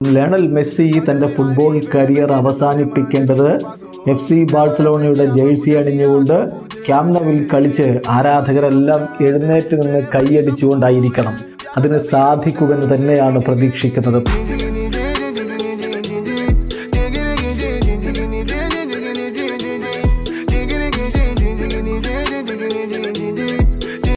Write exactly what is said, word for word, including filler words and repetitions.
Lionel Messi തൻ്റെ football career അവസാനിപ്പിക്കേണ്ടത് F C ബാഴ്സലോണയുടെ ജേഴ്സി അണിഞ്ഞുകൊണ്ട് ക്യാമ്പ് നൗവിൽ കളിച്ച് ആരാധകരെല്ലാം എഴുന്നേറ്റ് നിന്ന് കൈയടിച്ചുകൊണ്ടായിരിക്കണം. അതിന് സാധിക്കുമെന്ന് തന്നെയാണ് പ്രതീക്ഷിക്കുന്നത്.